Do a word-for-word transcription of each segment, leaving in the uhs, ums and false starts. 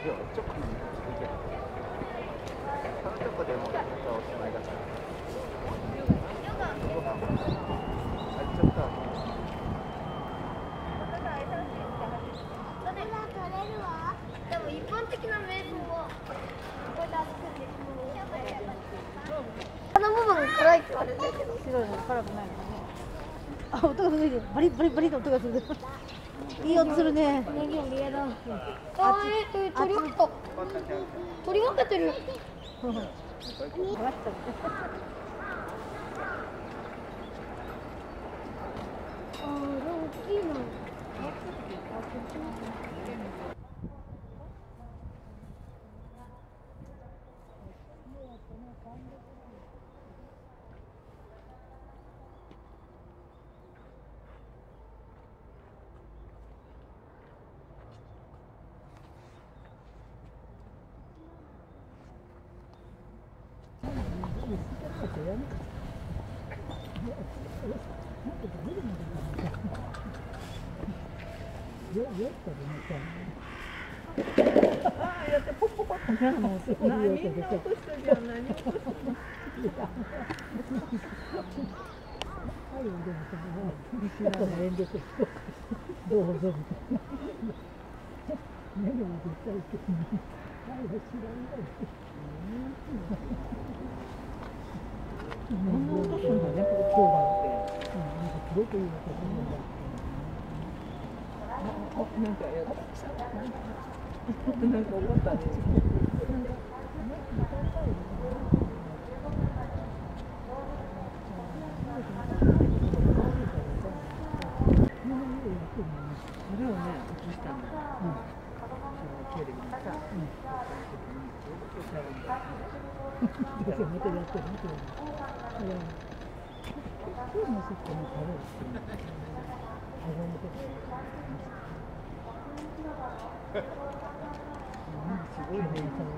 よ、ちょっと見てる。そのとこでもうおしまいだから。ご飯も入っちゃった。 でも一般的なメールをここで作ってこの部分辛いって言われてるけど白いの辛くないのかね。あ、音がする。バリバリバリと音がする。いい音するね。ネギも見える。 あー、えー、取り分けた。取り分けてるよ。 あ、でも大きいの。 やってポッポッポッとなるの。みんな落としてるよ。何落としてるの。はい、でもさ、知らない遠慮してどうぞみたいな。目でも絶対言ってない。はい、知らない。こんな落とすんだね、ここ今日はって。なんかすごくいい音するんだ。あ、なんかやった。なんか怒ったね。それをね、映したんだ。うん。それをテレビにさ。うん。またやってる、見てる。今日のセットも食べる。すごいね、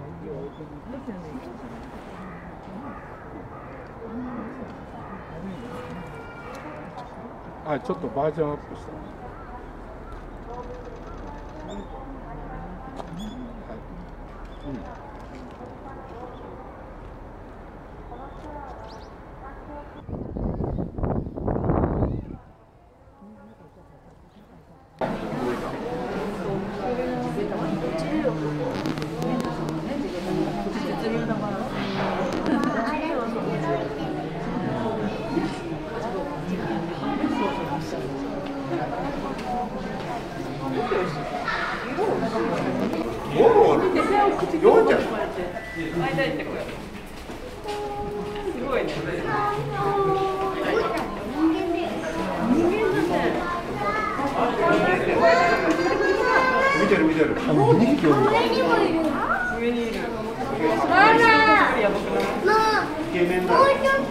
あ、ちょっとバージョンアップした。うん。見てる見てる。あの上にもいる。上にいる。あら。イケメンだ。もうちょっと。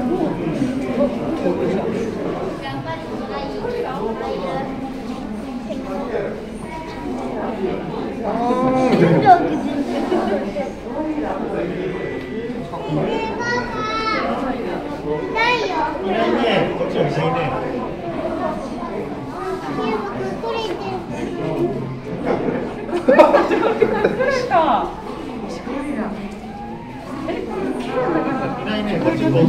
ないよ。いないね。こっちはいないね。隠れた。いないね。こっちも。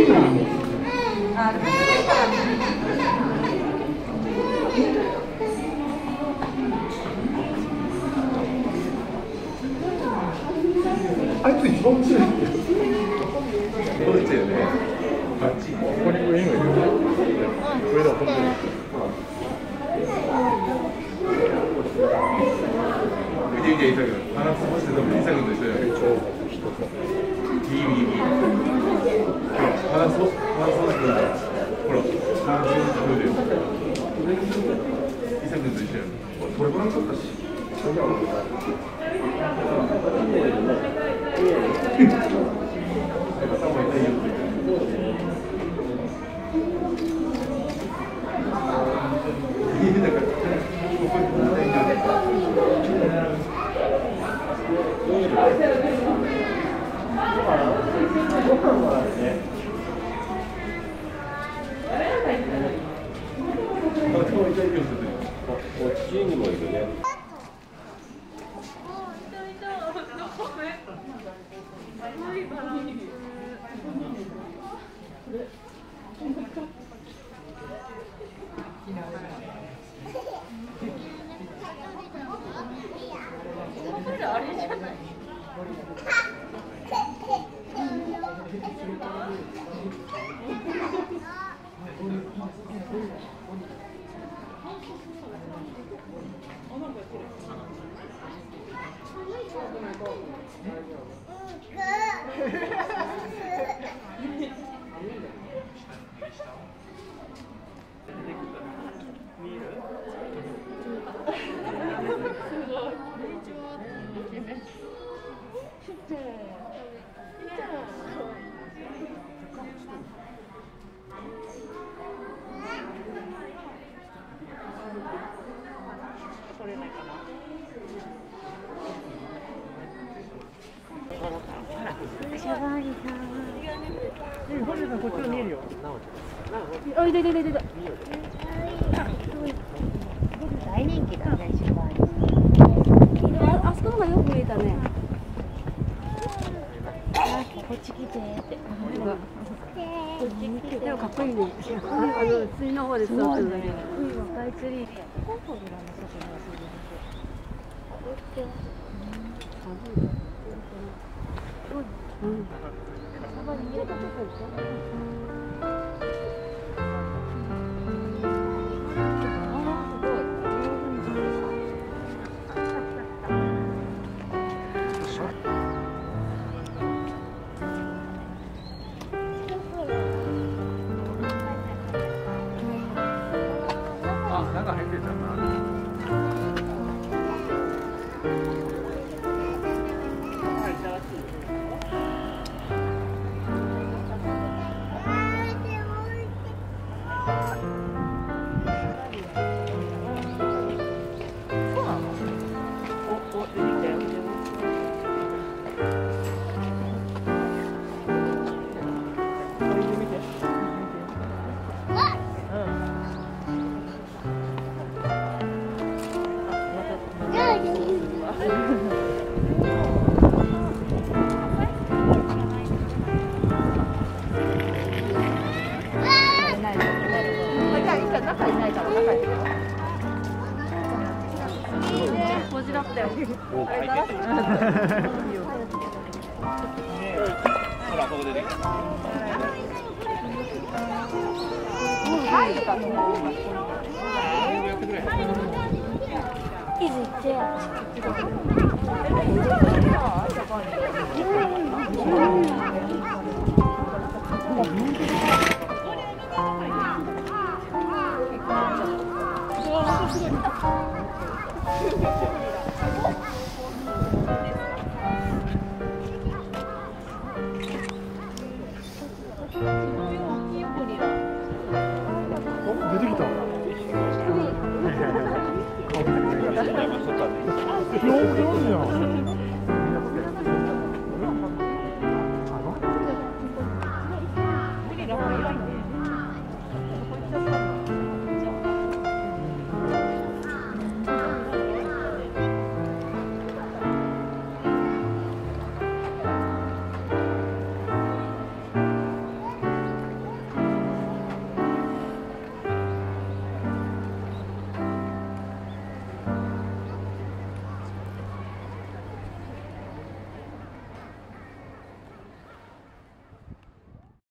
あいつ一番面白い。どうしてよね。あっち。ここに上にもいる。上だ、本当に。見て見て、いたけど、鼻すぼしてたもん、イサ君と一緒だよ。右右右。鼻すぼ、鼻すぼしてた。ほら、鼻すぼしてるよ。イサ君と一緒や。これご覧になったし。こっちにもいるね。 シャバーリさん。 ホリさんこっちの見えるよ。 おいででででで。 大人気だね、シャバーニ。 あ、あそこのがよく見えたね。 あ、こっち来てって。 こっち来て。でもかっこいいね。あの水の方で座ってるだけ。 スカイツリー。 うん。 あ、中入ってたな。 こじらったよ。 ほら、ここでね。 いず行ってよ。 出てきた。よくやるじゃん。